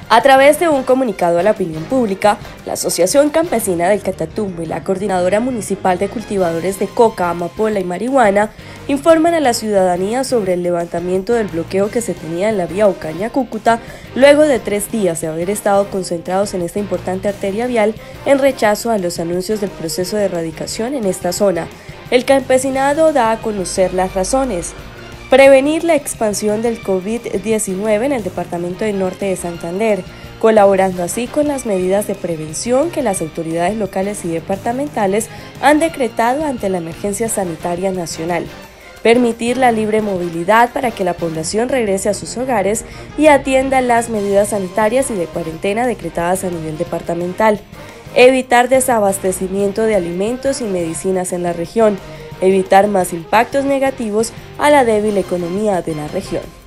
A través de un comunicado a la opinión pública, la Asociación Campesina del Catatumbo y la Coordinadora Municipal de Cultivadores de Coca, Amapola y Marihuana informan a la ciudadanía sobre el levantamiento del bloqueo que se tenía en la vía Ocaña-Cúcuta luego de 3 días de haber estado concentrados en esta importante arteria vial en rechazo a los anuncios del proceso de erradicación en esta zona. El campesinado da a conocer las razones. Prevenir la expansión del COVID-19 en el departamento del Norte de Santander, colaborando así con las medidas de prevención que las autoridades locales y departamentales han decretado ante la emergencia sanitaria nacional. Permitir la libre movilidad para que la población regrese a sus hogares y atienda las medidas sanitarias y de cuarentena decretadas a nivel departamental. Evitar desabastecimiento de alimentos y medicinas en la región. Evitar más impactos negativos a la débil economía de la región.